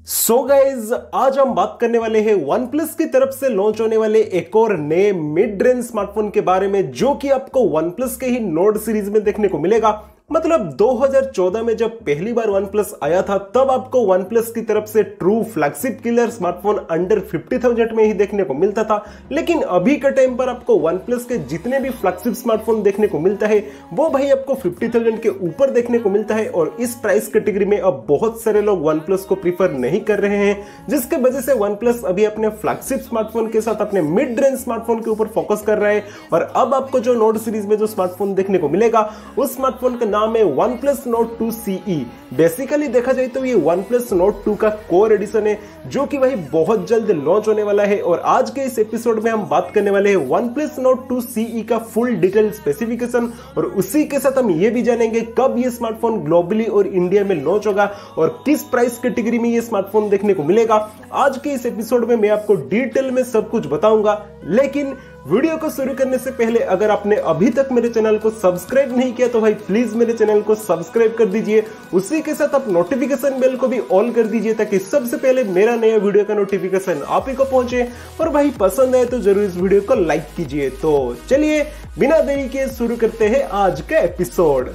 So guys आज हम बात करने वाले हैं OnePlus की तरफ से लॉन्च होने वाले एक और नए मिड रेंज स्मार्टफोन के बारे में, जो कि आपको OnePlus के ही नोड सीरीज में देखने को मिलेगा। मतलब 2014 में जब पहली बार OnePlus आया था, तब आपको OnePlus की तरफ से true flagship killer smartphone under 50,000 में ही देखने को मिलता था। लेकिन अभी के टाइम पर आपको OnePlus के जितने भी फ्लैगशिप स्मार्टफोन देखने को मिलता है, वो भाई आपको 50,000 के ऊपर देखने को मिलता है। और इस प्राइस कैटेगरी में अब बहुत सारे लोग OnePlus को प्रीफर नहीं कर रहे हैं, जिसके वजह से OnePlus अभी अपने फ्लैगशिप स्मार्टफोन के साथ अपने मिड रेंज स्मार्टफोन के ऊपर फोकस कर रहा है। और अब आपको जो नोड सीरीज में जो स्मार्टफोन देखने को मिलेगा, उस स्मार्टफोन का नाम है OnePlus Nord 2 CE। बेसिकली देखा जाए तो ये OnePlus Nord 2 का कोर एडिशन है, जो कि भाई बहुत जल्द लॉन्च होने वाला है। और आज के इस एपिसोड में हम बात करने वाले हैं OnePlus Nord 2 CE का फुल डिटेल स्पेसिफिकेशन, और उसी के साथ हम ये भी जानेंगे कब ये स्मार्टफोन ग्लोबली और इंडिया में लॉन्च होगा और किस प्राइस कैटेगरी में ये स्मार्टफोन देखने को मिलेगा। आज के इस एपिसोड में मैं आपको डिटेल में सब कुछ बताऊंगा। लेकिन वीडियो को शुरू करने से पहले अगर आपने अभी तक मेरे चैनल को सब्सक्राइब नहीं किया तो भाई प्लीज मेरे चैनल को सब्सक्राइब कर दीजिए। उसी के साथ आप नोटिफिकेशन बेल को भी ऑन कर दीजिए, ताकि सबसे पहले मेरा नया वीडियो का नोटिफिकेशन आप ही को पहुंचे। और भाई पसंद आए तो जरूर इस वीडियो को लाइक कीजिए। तो चलिए बिना देरी के शुरू करते हैं आज का एपिसोड।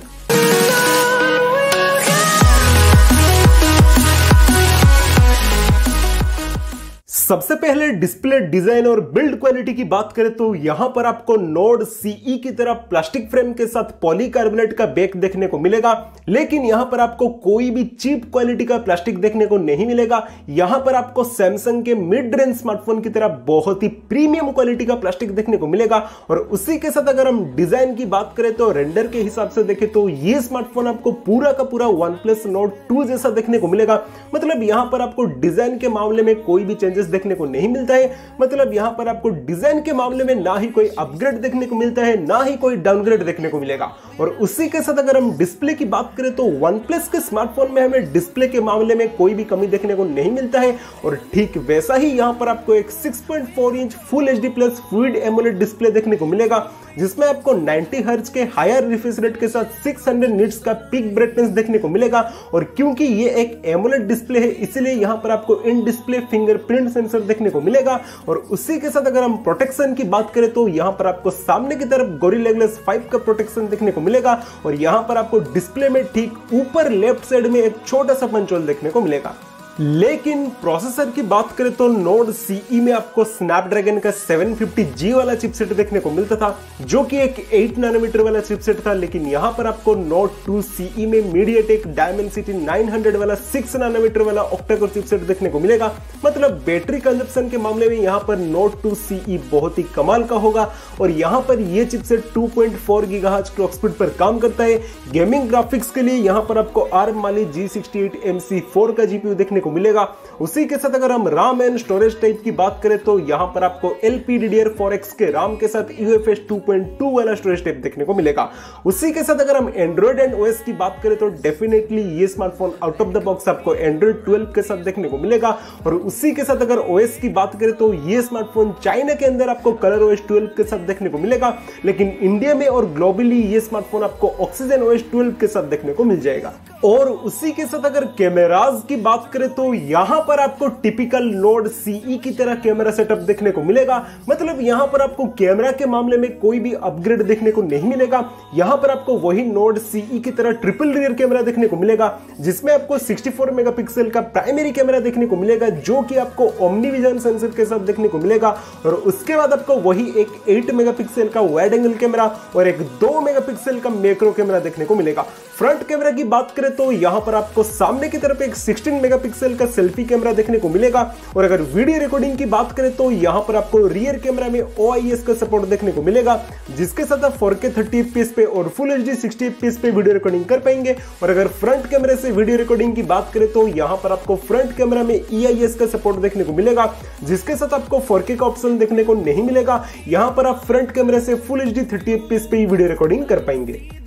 सबसे पहले डिस्प्ले डिजाइन और बिल्ड क्वालिटी की बात करें तो यहां पर आपको नोड सीई की तरह प्लास्टिक फ्रेम के साथ पॉलीकार्बोनेट का बैक देखने को मिलेगा। लेकिन यहां पर आपको कोई भी चीप क्वालिटी का प्लास्टिक देखने को नहीं मिलेगा। यहां पर आपको सैमसंग के मिड रेंज स्मार्टफोन की तरह बहुत ही प्रीमियम क्वालिटी का प्लास्टिक देखने को मिलेगा। और उसी के साथ अगर हम डिजाइन की बात करें तो रेंडर के हिसाब से देखें तो ये स्मार्टफोन आपको पूरा का पूरा OnePlus Nord 2 जैसा देखने को मिलेगा। मतलब यहां पर आपको डिजाइन के मामले में कोई भी चेंजेस देखने को नहीं मिलता है। मतलब यहां पर आपको डिजाइन के मामले में ना ही कोई अपग्रेड देखने को मिलता है, ना ही कोई डाउनग्रेड देखने को मिलेगा। और उसी के साथ अगर हम डिस्प्ले की बात करें तो OnePlus के स्मार्टफोन में हमें डिस्प्ले के मामले में कोई भी कमी देखने को नहीं मिलता है। और ठीक वैसा ही यहां पर आपको एक 6.4 inch full HD plus fluid AMOLED display देखने को मिलेगा, जिसमें आपको 90 हर्ट्ज के हायर रिफ्रेश रेट के साथ 600 निट्स का पीक ब्राइटनेस देखने को मिलेगा। और क्योंकि ये एक एमोलेड डिस्प्ले है, इसलिए यहां पर आपको इन डिस्प्ले फिंगरप्रिंट सेंसर देखने को मिलेगा। और उसी के साथ अगर हम प्रोटेक्शन की बात करें तो यहां पर आपको सामने की तरफ गोरिल्ला ग्लास 5 का प्रोटेक्शन देखने को मिलेगा। और यहां पर आपको डिस्प्ले में ठीक ऊपर लेफ्ट साइड में एक छोटा सा पंच होल देखने को मिलेगा। लेकिन प्रोसेसर की बात करें तो नोड सीई में आपको स्नैपड्रैगन का 750G वाला चिपसेट देखने को मिलता था, जो कि एक 8 नैनोमीटर वाला चिपसेट था। लेकिन यहां पर आपको नोड 2 सीई में मीडियाटेक डायमेंसिटी 900 वाला 6 नैनोमीटर वाला ऑक्टा-कोर चिपसेट देखने को मिलेगा। मतलब बैटरी कंजप्शन के मामले में यहां पर नोड 2 सीई बहुत ही कमाल का होगा। और यहां पर यह चिपसेट 2.4 गीगाहर्ट्ज क्लॉक स्पीड पर काम करता है। गेमिंग ग्राफिक्स के लिए यहां पर आपको ARM Mali G68 MC4 का जीपीयू देखने को मिलेगा। उसी के साथ अगर हम RAM एंड स्टोरेज टाइप की बात करें तो यहां पर आपको LPDDR4X के RAM के साथ UFS 2.2 वाला स्टोरेज टाइप देखने को मिलेगा। उसी के साथ अगर हम Android एंड OS की बात करें तो डेफिनेटली ये smartphone out of the box आपको Android 12 के साथ देखने को मिलेगा। और उसी के साथ अगर OS की बात करें तो ये स्मार्टफोन चाइना के अंदर आपको ColorOS 12 के साथ देखने को मिलेगा। लेकिन इंडिया में और ग्लोबली ये स्मार्टफोन आपको Oxygen OS 12 के साथ देखने को मिल जाएगा। और उसी के साथ अगर कैमरास की बात करें तो यहां पर आपको टिपिकल नोड सीई की तरह कैमरा सेटअप देखने को मिलेगा। मतलब यहां पर आपको कैमरा के मामले में कोई भी अपग्रेड देखने को नहीं मिलेगा। यहां पर आपको वही नोड सीई की तरह ट्रिपल रियर कैमरा देखने को मिलेगा, जिसमें आपको 64 मेगापिक्सल का प्राइमरी कैमरा देखने को मिलेगा, जो कि आपको ओमनीविजन सेंसर के साथ देखने को मिलेगा। और उसके बाद आपको वही एक 8 मेगापिक्सल का वाइड एंगल कैमरा और एक 2 मेगापिक्सल का मैक्रो कैमरा देखने को मिलेगा। फ्रंट कैमरा की बात करें तो यहां पर आपको सामने की तरफ एक 16 मेगापिक्सल का सेल्फी कैमरा देखने को मिलेगा। और अगर वीडियो रिकॉर्डिंग की बात करें तो यहां पर आपको रियर कैमरा में OIS का सपोर्ट देखने को मिलेगा, जिसके साथ आप 4K 30 fps पे और फुल HD 60 fps पे वीडियो रिकॉर्डिंग कर पाएंगे। और अगर फ्रंट कैमरे से वीडियो रिकॉर्डिंग की बात करें तो यहां पर आपको फ्रंट कैमरा में EIS का सपोर्ट देखने को मिलेगा, जिसके साथ आपको 4K का ऑप्शन देखने को नहीं मिलेगा। यहां पर आप फ्रंट कैमरे से फुल HD 30 fps पे वीडियो रिकॉर्डिंग कर पाएंगे।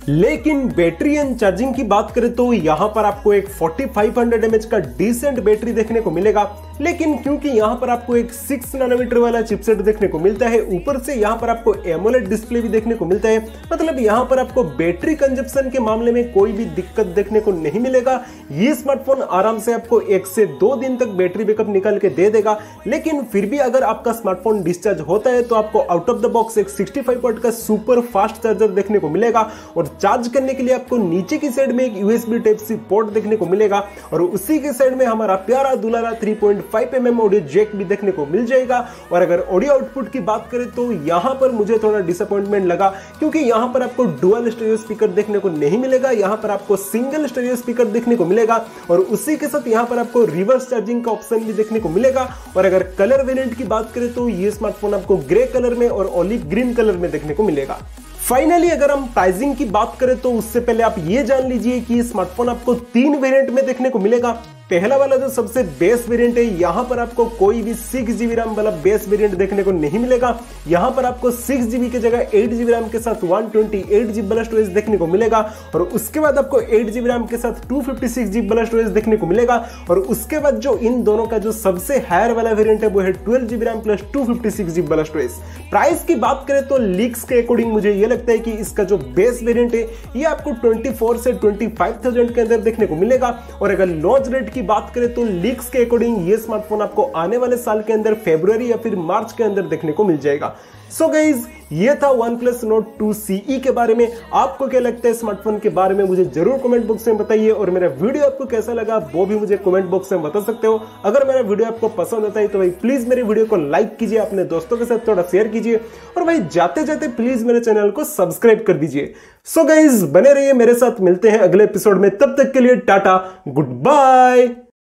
लेकिन बैटरी एंड चार्जिंग की बात करें तो यहां पर आपको एक 4500 mAh का डिसेंट बैटरी देखने को मिलेगा, लेकिन क्योंकि यहां पर आपको एक 6 नैनोमीटर वाला चिपसेट देखने को मिलता है, ऊपर से यहां पर आपको एमोलेड डिस्प्ले भी देखने को मिलता है, मतलब यहां पर आपको बैटरी कंजप्शन के मामले में कोई भी दिक्कत देखने को नहीं मिलेगा। ये स्मार्टफोन आराम से आपको 1 से 2 दिन तक बैटरी बैकअप निकाल के दे देगा। लेकिन फिर भी अगर आपका स्मार्टफोन डिस्चार्ज होता है तो आपको आउट ऑफ द बॉक्स एक 65 वाट का सुपर फास्ट चार्जर देखने को मिलेगा, और चार्ज करने के लिए आपको नीचे की साइड में एक यूएसबी टाइप सी पोर्ट देखने को मिलेगा, और उसी के साइड में हमारा प्यारा दुलारा 3.5 mm ऑडियो जैक भी देखने को मिल जाएगा। और अगर ऑडियो आउटपुट की बात करें तो यहां पर मुझे थोड़ा डिसअपॉइंटमेंट लगा, क्योंकि यहां पर आपको डुअल स्टीरियो स्पीकर देखने को नहीं मिलेगा, यहां पर आपको सिंगल स्टीरियो स्पीकर देखने को मिलेगा, और उसी के साथ यहां पर आपको रिवर्स चार्जिंग का ऑप्शन भी देखने को मिलेगा। और अगर कलर वेरिएंट की बात करें तो ये स्मार्टफोन आपको ग्रे कलर में और ऑलिव ग्रीन कलर में देखने को मिलेगा। फाइनली अगर हम प्राइसिंग की बात करें तो उससे पहले आप ये जान लीजिए कि ये स्मार्टफोन आपको 3 वेरिएंट में देखने को मिलेगा। पहला वाला जो सबसे बेस वेरिएंट है, यहां पर आपको कोई भी 6GB रैम वाला बेस वेरिएंट देखने को नहीं मिलेगा। यहां पर आपको 6GB की जगह 8GB रैम के साथ 128GB वाला स्टोरेज देखने को मिलेगा, और उसके बाद आपको 8GB रैम के साथ 256GB वाला स्टोरेज देखने को मिलेगा। और उसके बाद जो इन दोनों का जो सबसे हायर वाला वेरिएंट है वो है 12GB रैम प्लस 256GB वाला स्टोरेज। प्राइस की बात करें तो लीक्स के अकॉर्डिंग मुझे ये लगता है कि इसका जो बेस वेरिएंट है ये आपको 24 से 25,000 के अंदर देखने को मिलेगा। और अगर लॉन्च रेट की बात करें तो लीक्स के अकॉर्डिंग ये स्मार्टफोन आपको आने वाले साल के अंदर फरवरी या फिर मार्च के अंदर देखने को मिल जाएगा। सो गाइज, ये था OnePlus Nord 2 CE के बारे में। आपको क्या लगता है स्मार्टफोन के बारे में मुझे जरूर कमेंट बॉक्स में बताइए, और मेरा वीडियो आपको कैसा लगा वो भी मुझे कमेंट बॉक्स में बता सकते हो। अगर मेरा वीडियो आपको पसंद आता है तो भाई प्लीज मेरे वीडियो को लाइक कीजिए, अपने दोस्तों के साथ थोड़ा शेयर कीजिए, और भाई जाते जाते प्लीज मेरे चैनल को सब्सक्राइब कर दीजिए। सो गाइज, बने रहिए मेरे साथ, मिलते हैं अगले एपिसोड में, तब तक के लिए टाटा, गुड बाय।